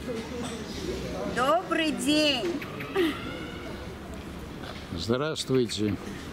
Добрый день! Здравствуйте.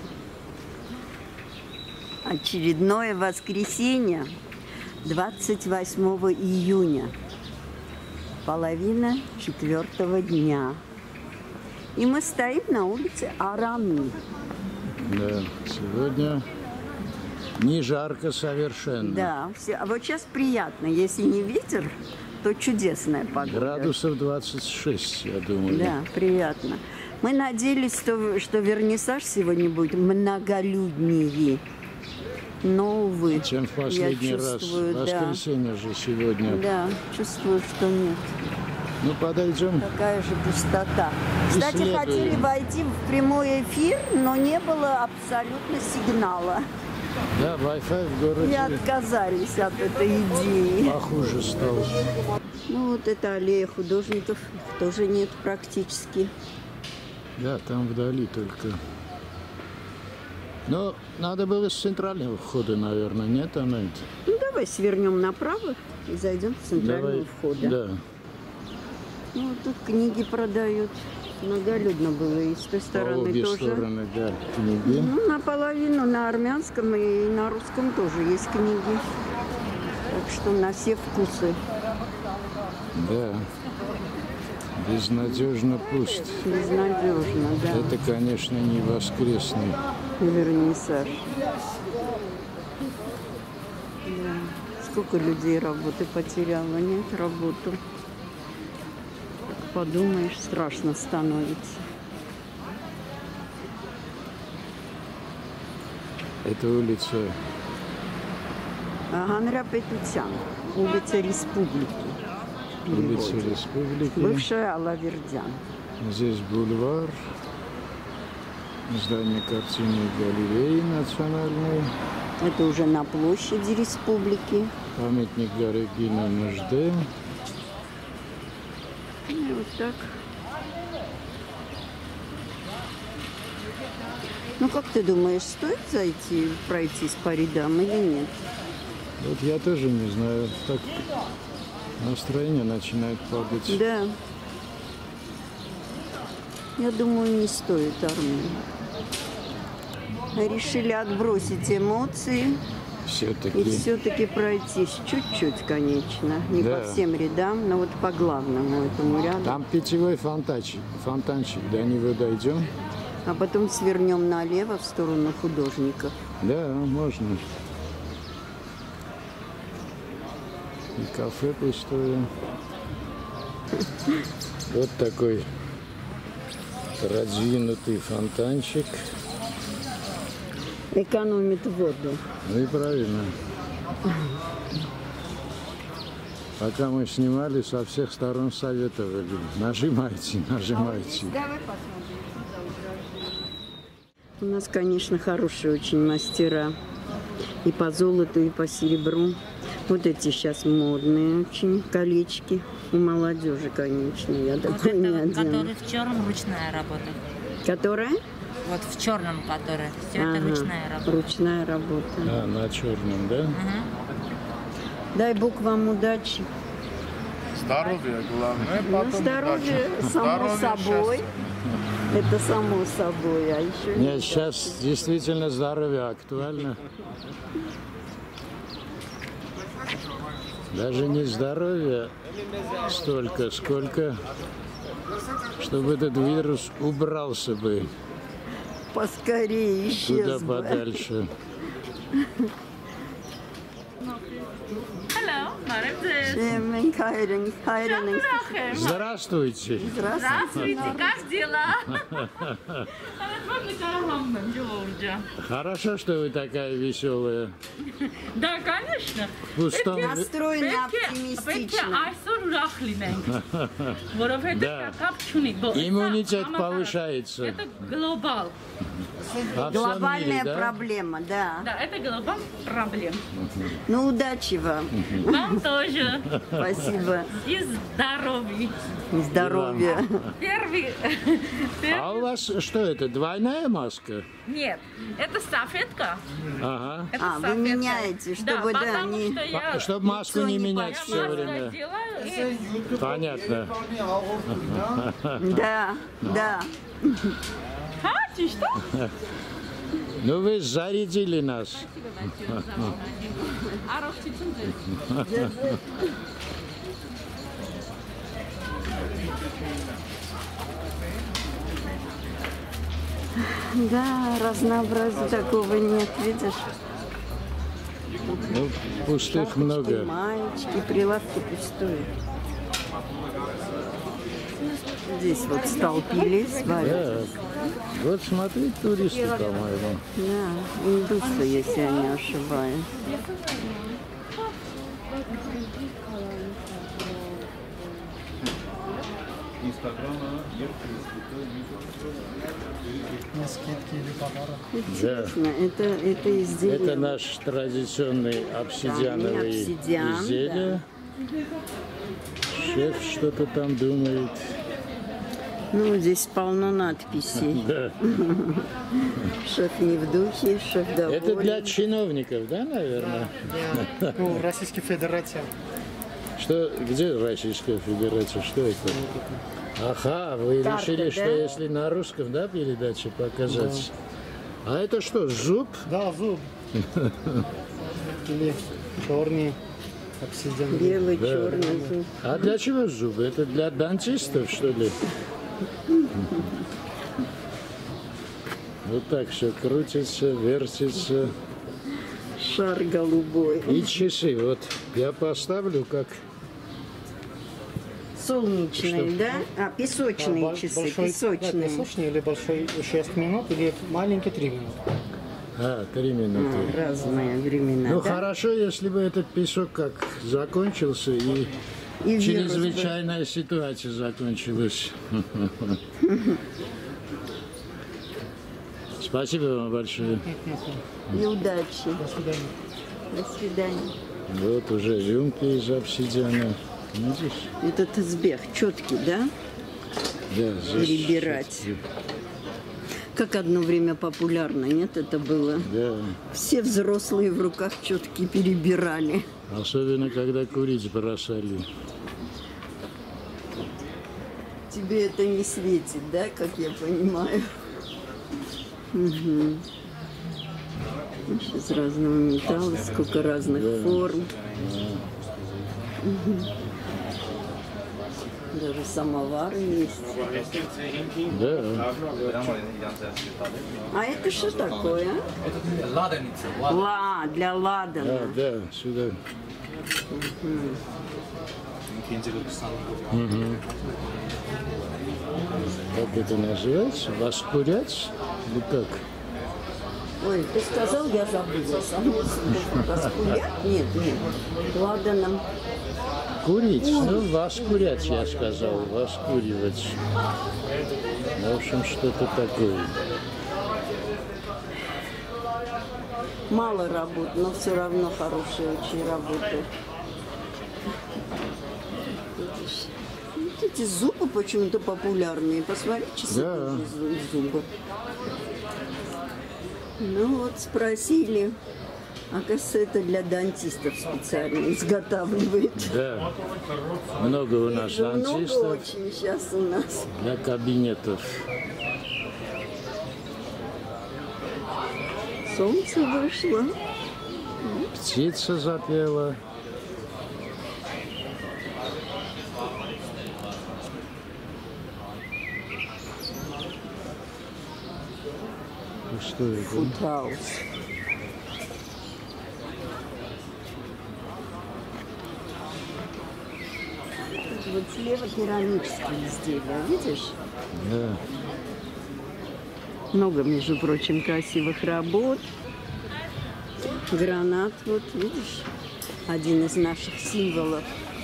Очередное воскресенье, 28 июня, половина 4-го дня. И мы стоим на улице Арами. Да, сегодня не жарко совершенно. Да, а вот сейчас приятно. Если не ветер, то чудесная погода. Градусов 26, я думаю. Да, приятно. Мы надеялись, что вернисаж сегодня будет многолюднее. Но, увы, чем в последний раз. Воскресенье же сегодня. Да, чувствую, что нет. Ну, подойдем. Такая же пустота. Кстати, хотели войти в прямой эфир, но не было абсолютно сигнала. Да, Wi-Fi в городе. И отказались от этой идеи. Похуже стало. Ну, вот это аллея художников тоже нет практически. Да, там вдали только. Но надо было с центрального входа, наверное, нет, Анет? Ну, давай свернем направо и зайдем с центрального входа. Да. Ну, вот тут книги продают. Многолюдно было и с той стороны по обе тоже. стороны, да, книги. Ну, наполовину на армянском и на русском тоже есть книги. Так что на все вкусы. Да. Безнадежно пуст. Безнадежно, да. Это, конечно, не воскресный вернисаж. Да. Сколько людей работы потеряло, нет, работу. Подумаешь, страшно становится. Это улица Ганря Петутян, улица Республики. Улица Республики. Бывшая Алавердян. Здесь бульвар, здание картинной галереи национальной. Это уже на площади Республики. Памятник Гарегина Нужде. И вот так. Ну, как ты думаешь, стоит зайти, пройтись по рядам или нет? Вот я тоже не знаю. Так настроение начинает падать. Да. Я думаю, не стоит Армении. Решили отбросить эмоции. Все-таки. И все-таки пройтись чуть-чуть, конечно. Не да. по всем рядам, но вот по главному этому ряду. Там питьевой фонтанчик. До него дойдем. А потом свернем налево в сторону художников. Да, можно. И кафе пустое. Вот такой продвинутый фонтанчик. Экономит воду. Ну и правильно. Пока мы снимали, со всех сторон советовали. Нажимайте, нажимайте. Давай посмотрим. У нас, конечно, хорошие очень мастера. И по золоту, и по серебру. Вот эти сейчас модные очень колечки. У молодежи, конечно, я такой не одену. Который в черном, ручная работа. Которая? Вот в черном, который. Все это ручная работа. Ручная работа. А, на черном, да? Дай Бог вам удачи. Здоровье главное, потом здоровье, само собой. Это само собой, а еще нет, сейчас действительно здоровье актуально. Даже не здоровье столько, сколько чтобы этот вирус убрался бы. Поскорее исчез туда подальше. Здравствуйте. Здравствуйте, как дела? Хорошо, что вы такая веселая. Да, конечно. Настроены оптимистично. Да. Иммунитет повышается. Это глобал. Глобальная проблема, да. Да, это глобальная проблема. Ну, удачи вам. Вам тоже. Спасибо. И здоровья. Здоровья. Первый. А у вас что это, двойная маска? Нет, это салфетка. Ага. Это А, вы меняете, чтобы, да, потому не... что я Чтобы маску не менять все масло время. делаю и Понятно. Да, да. Ты что? Ну вы зарядили нас. Да, разнообразия такого нет, видишь? Ну, пустых Шапочки, много. маечки, прилавки пустые. Здесь вот столпились, варят. Да. Вот смотри, туристы, по-моему. Да, индусы, если я не ошибаюсь. Интересно, это изделие. Это наш традиционный обсидиановый обсидиан, изделие. Шеф что-то там думает. Ну, здесь полно надписей. Да. Шеф не в духе, шеф доволен. Это для чиновников, да, наверное? Ну, Российская Федерация. Что, где Российская Федерация? Что это? Ага, вы Карта, решили, да? что если на русском, да, передаче показать? А это что, зуб? Да, зуб. Или черный обсидиан. Белый, Да. черный зуб. А для чего зубы? Это для дантистов, что ли? Вот так все крутится, вертится. Шар голубой. И часы. Вот я поставлю как... Солнечные, да? А, песочные часы, Большой, песочные. песочный или большой 6 минут, или маленький 3 минуты. А, 3 минуты. Разные времена, Ну да? хорошо, если бы этот песок как закончился и И вирус чрезвычайная ситуация закончилась. Спасибо вам большое. бы. И удачи. До свидания. До свидания. Вот уже рюмки из обсидиана. Видишь? Этот сбег четкий, да? Да, здесь Перебирать. всё-таки. Как одно время популярно, нет, это было? Да. Все взрослые в руках четки перебирали. Особенно, когда курить бросали. Тебе это не светит, да, как я понимаю? Угу. Из разного металла, сколько разных форм. Мгм. Даже самовары есть. Да. А это что такое? Для ладана. Да, да, сюда. Мгм. Как это называется? Воскурять? Или как? Ой, ты сказал, я забыла. Раскурять? Нет, нет. Ладаном. Курить, ну, воскурять, я сказал, воскуривать. В общем, что-то такое. Мало работ, но все равно хорошая очень работа. Видишь? Вот эти зубы почему-то популярные. Посмотри, часы Да. тоже зубы. Ну вот, спросили. Оказывается, это для дантистов специально изготавливает. Да, много у нас Много дантистов очень сейчас у нас. для кабинетов. Солнце вышло. Птица запела. Ну, что это? Фудхаус. Вот слева керамические изделия, видишь? Да. Много, между прочим, красивых работ. Гранат, вот видишь, один из наших символов.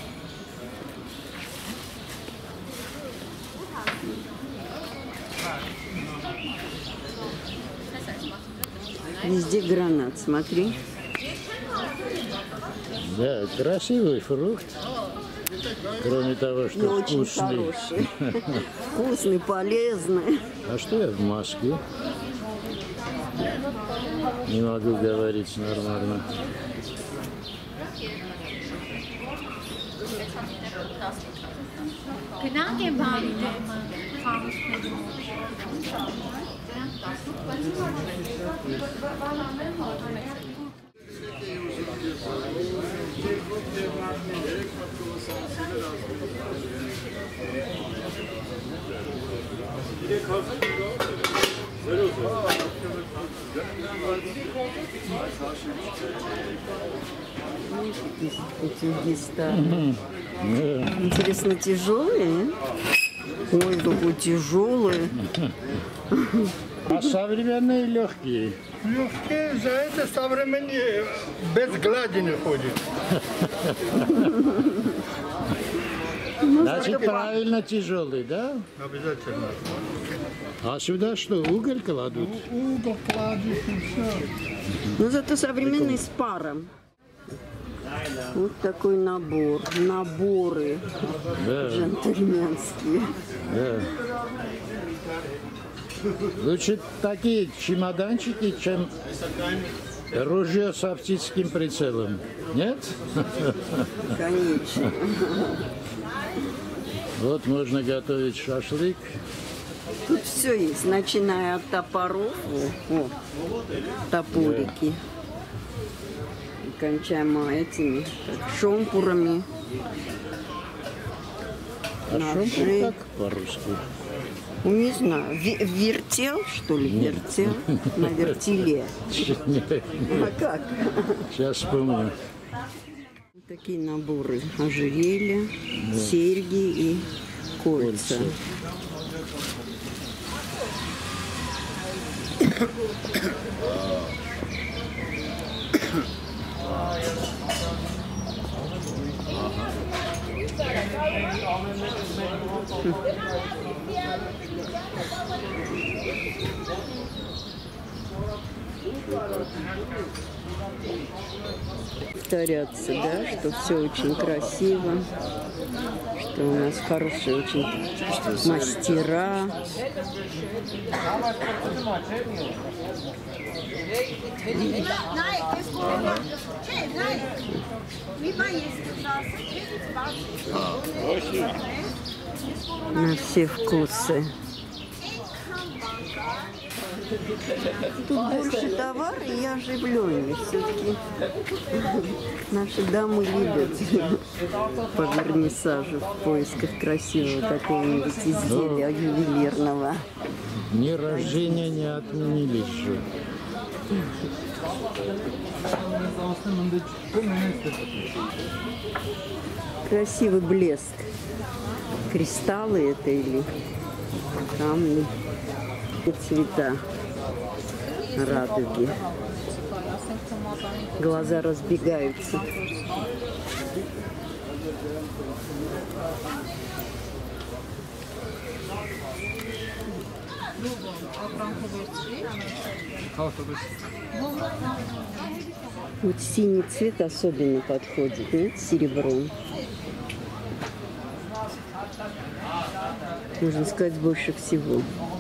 Везде гранат, смотри. Да, красивый фрукт. Кроме того, И что очень вкусный. хороший. Вкусный, полезный. А что я в маске? Не могу говорить нормально. Gedanken waren Утюги старые. Интересно, тяжелые? Ой, какой тяжелый. А современные легкие. Легкие за это современные без глади не ходит. Значит, правильно тяжелый, да? Обязательно. А сюда что, уголь кладут? Угол кладешь и все. Но зато современный с паром. Вот такой набор. Наборы Да, джентльменские. да. Лучше такие чемоданчики, чем ружье с оптическим прицелом. Нет? Конечно. Вот можно готовить шашлык. Тут все есть, начиная от топоров, топорики, и кончаем этими как шомпурами. А Ножи. шомпур как по-русски? Ну, не знаю, вертел, что ли, вертел? На вертеле. А как? Сейчас вспомню. Такие наборы: ожерелья, серьги и кольца. Повторяться, да, что все очень красиво, что у нас хорошие очень мастера. На все вкусы. Тут больше товара и оживленнее. Все-таки наши дамы любят по вернисажу в поисках красивого какого-нибудь изделия ювелирного. Ни рождения не отменили же. Красивый блеск. Кристаллы это или камни и цвета радуги. Глаза разбегаются. Вот синий цвет особенно подходит, нет, с серебром. Можно сказать, больше всего.